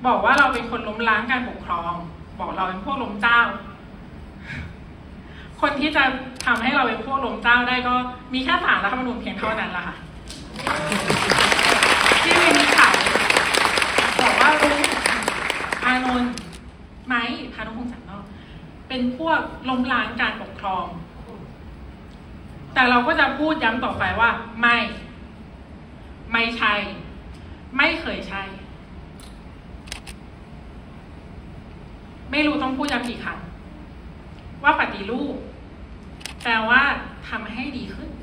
บอกว่าเราเป็นคนล้มล้างการปกครองบอกเราเป็นพวกล้มเจ้าคนที่จะทำให้เราเป็นพวกล้มเจ้าได้ก็มีแค่ศาลรัฐธรรมนูญเพียงเท่านั้นแหละค่ะที่มีข่าวบอกว่าลุงอานนท์ไหมพานุพงษ์สันนอกเป็นพวกล้มล้างการปกครองแต่เราก็จะพูดย้ำต่อไปว่าไม่ใช่ไม่เคยใช่ไม่รู้ต้องพูดย้ำกี่ครั้งว่าปฏิรูปแปลว่าทำให้ดีขึ้น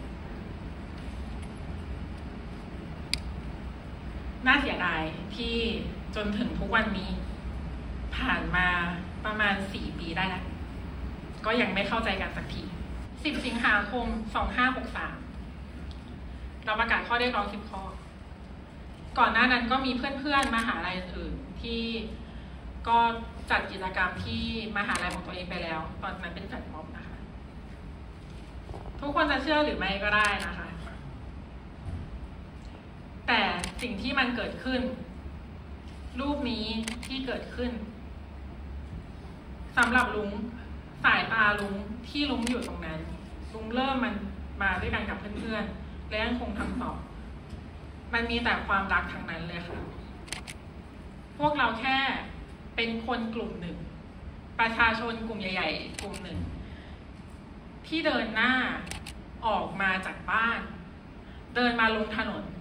น่าเสียดายที่จนถึงทุกวันนี้ผ่านมาประมาณ4 ปีได้แล้วก็ยังไม่เข้าใจกันสักที10 สิงหาคม 2563เราประกาศข้อเรียกร้อง10 ข้อก่อนหน้านั้นก็มีเพื่อนๆมหาลัยอื่นที่ก็จัดกิจกรรมที่มหาลัยของตัวเองไปแล้วตอนนั้นเป็นแฟลชม็อบนะคะทุกคนจะเชื่อหรือไม่ก็ได้นะคะแต่สิ่งที่มันเกิดขึ้นรูปนี้ที่เกิดขึ้นสำหรับลุงสายตาลุงที่ลุงอยู่ตรงนั้นลุงเริ่มมันมาด้วยกันกับเพื่อนๆและยังคงทำต่อมันมีแต่ความรักทั้งนั้นเลยค่ะพวกเราแค่เป็นคนกลุ่มหนึ่งประชาชนกลุ่มใหญ่ๆกลุ่มหนึ่งที่เดินหน้าออกมาจากบ้านเดินมาลงถนน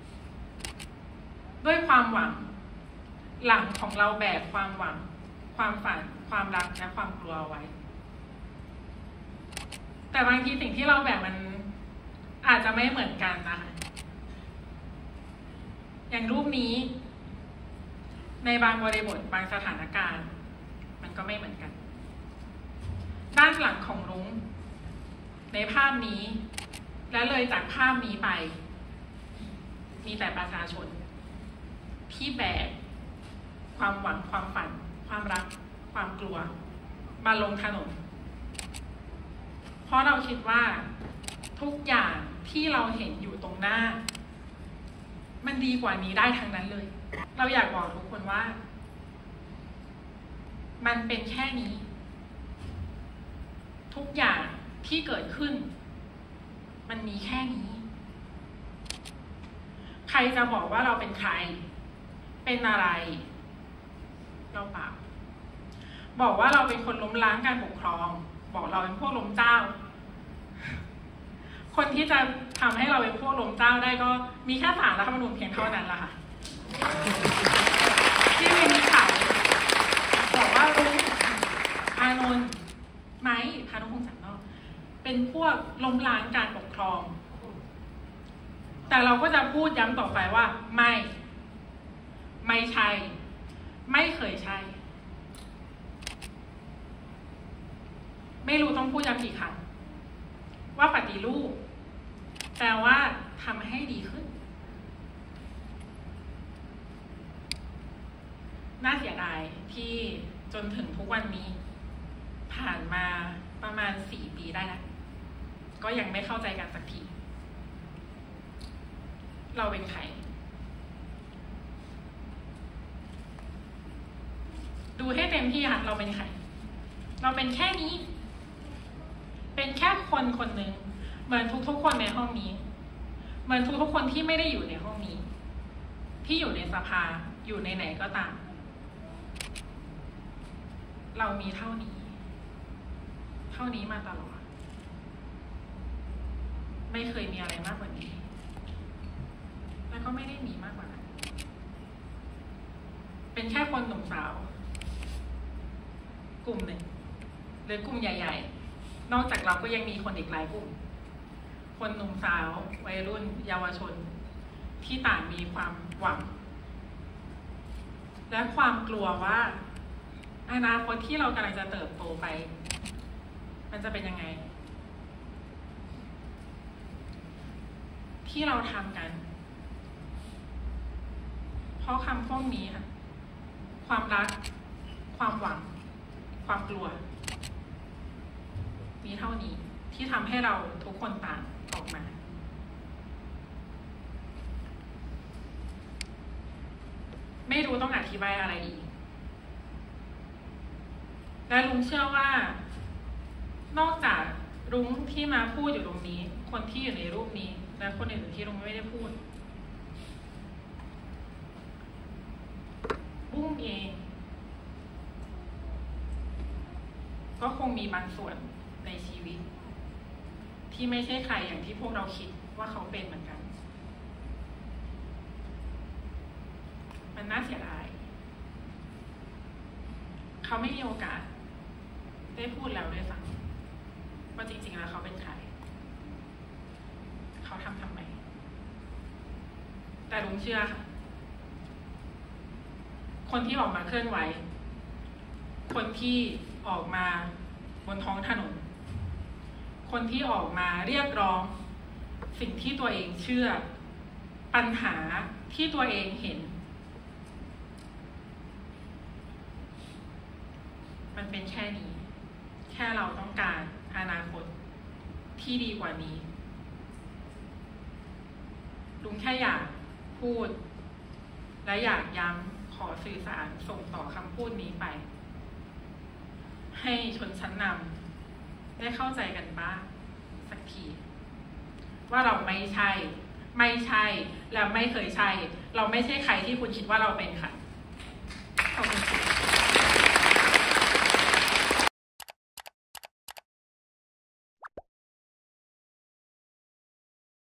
ด้วยความหวังหลังของเราแบกความหวังความฝันความรักและความกลัวไว้แต่บางทีสิ่งที่เราแบกมันอาจจะไม่เหมือนกันนะคะอย่างรูปนี้ในบางบริบทบางสถานการณ์มันก็ไม่เหมือนกันด้านหลังของรุ้งในภาพนี้และเลยจากภาพนี้ไปมีแต่ประชาชนที่แบกความหวังความฝันความรักความกลัวมาลงถนนเพราะเราคิดว่าทุกอย่างที่เราเห็นอยู่ตรงหน้ามันดีกว่านี้ได้ทั้งนั้นเลยเราอยากบอกทุกคนว่ามันเป็นแค่นี้ทุกอย่างที่เกิดขึ้นมันมีแค่นี้ใครจะบอกว่าเราเป็นใครเป็นอะไรเราเปล่าบอกว่าเราเป็นคนล้มล้างการปกครองบอกเราเป็นพวกล้มเจ้าคนที่จะทำให้เราเป็นพวกล้มเจ้าได้ก็มีแค่ศาลรัฐธรรมนูญเพียงเท่านั้นแหละค่ะที่มีข่าวบอกว่าลุงอานนท์ไหมพานุพงษ์สันนอกเป็นพวกล้มล้างการปกครองแต่เราก็จะพูดย้ำต่อไปว่าไม่ใช่ไม่เคยใช่ไม่รู้ต้องพูดย้ำกี่ครั้งว่าปฏิรูปแปลว่าทำให้ดีขึ้นน่าเสียดายที่จนถึงทุกวันนี้ผ่านมาประมาณ4 ปีได้แล้วก็ยังไม่เข้าใจกันสักทีเราเป็นใครดูให้เต็มที่ค่ะเราเป็นใครเราเป็นแค่นี้เป็นแค่คนคนหนึ่งเหมือนทุกๆคนในห้องนี้เหมือนทุกๆคนที่ไม่ได้อยู่ในห้องนี้ที่อยู่ในสภาอยู่ในไหนก็ตามเรามีเท่านี้มาตลอดไม่เคยมีอะไรมากกว่านี้แล้วก็ไม่ได้มีมากกว่านั้นเป็นแค่คนหนุ่มสาวกลุ่มหนึ่งหรือกลุ่มใหญ่ๆนอกจากเราก็ยังมีคนอีกหลายกลุ่มคนหนุ่มสาววัยรุ่นเยาวชนที่ต่างมีความหวังและความกลัวว่าอนาคตที่เรากำลังจะเติบโตไปมันจะเป็นยังไงที่เราทำกันเพราะคำพวกนี้ค่ะความรักความหวังความกลัวมีเท่านี้ที่ทำให้เราทุกคนต่างออกมา ไม่ไม่รู้ต้องอธิบายอะไรอีกและลุงเชื่อว่านอกจากลุงที่มาพูดอยู่ตรงนี้คนที่อยู่ในรูปนี้และคนอื่นที่ลุงไม่ได้พูดบุ้งเองก็คงมีบางส่วนในชีวิตที่ไม่ใช่ใครอย่างที่พวกเราคิดว่าเขาเป็นเหมือนกันมันน่าเสียดายเขาไม่มีโอกาสได้พูดแล้วด้วยซ้ำว่าจริงๆแล้วเขาเป็นใครเขาทำไมแต่ลุงเชื่อค่ะคนที่ออกมาเคลื่อนไหวคนที่ออกมาบนท้องถนนคนที่ออกมาเรียกร้องสิ่งที่ตัวเองเชื่อปัญหาที่ตัวเองเห็นมันเป็นแค่นี้แค่เราต้องการอนาคตที่ดีกว่านี้ลุงแค่อยากพูดและอยากย้ำขอสื่อสารส่งต่อคำพูดนี้ไปให้ชนชั้นนำได้เข้าใจกันบ้างสักทีว่าเราไม่ใช่และไม่เคยใช่เราไม่ใช่ใครที่คุณคิดว่าเราเป็นค่ะ